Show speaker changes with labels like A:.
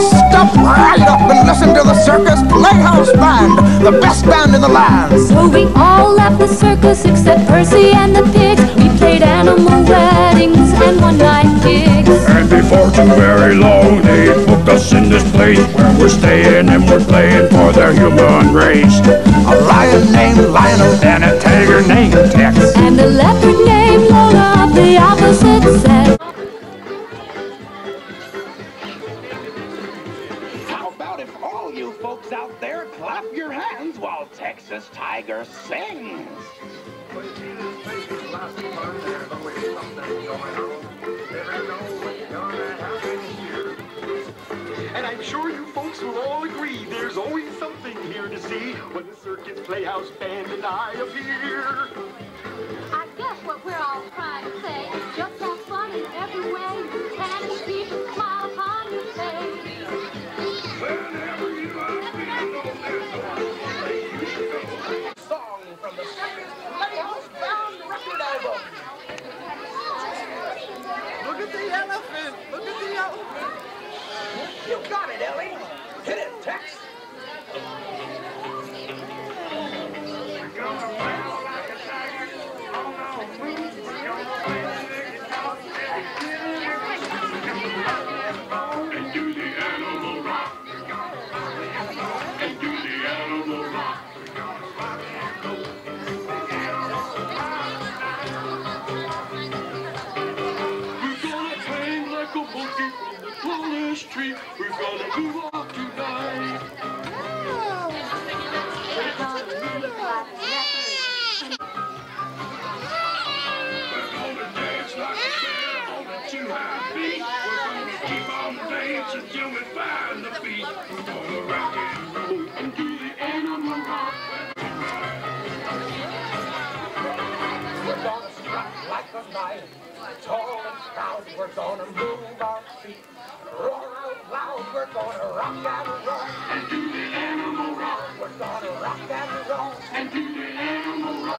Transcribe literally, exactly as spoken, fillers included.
A: step right up and listen to the Circus Playhouse Band, the best band in the land.
B: So we all left the circus except Percy and the pigs. We played animal weddings and one-night gigs.
C: And before too very long, they booked us in this place where we're staying and we're playing for the human race.
A: A lion named Lionel
C: And a tiger named Tex.
B: And a leopard named Lola of the opposite sex.
D: How about if all you folks out there clap your hands while Texas Tiger sings?
E: And I'm sure you folks will all agree there's always something here to see when the Circus Playhouse Band and I appear.
F: I guess what we're all trying to say is just have fun in every way you can and keep a smile upon your face.
D: Whenever you are feeling song from the Circus Playhouse Band record album.
E: Look at the elephant! Look at the elephant!
D: You got it, Ellie. Hit it, Tex.
C: And do the animal rock. And do the animal rock. We're gonna hang like a monkey from the tallest tree. We're gonna move off tonight.
F: We're gonna move like a leopard.
C: We're gonna dance like a bear on the two high feet. We're gonna keep on dancing till we find the beat. We're gonna rock and roll and do the animal rock.
D: We're gonna strut like a knife, tall and proud. We're gonna move our feet, roar out loud. We're gonna rock and roll.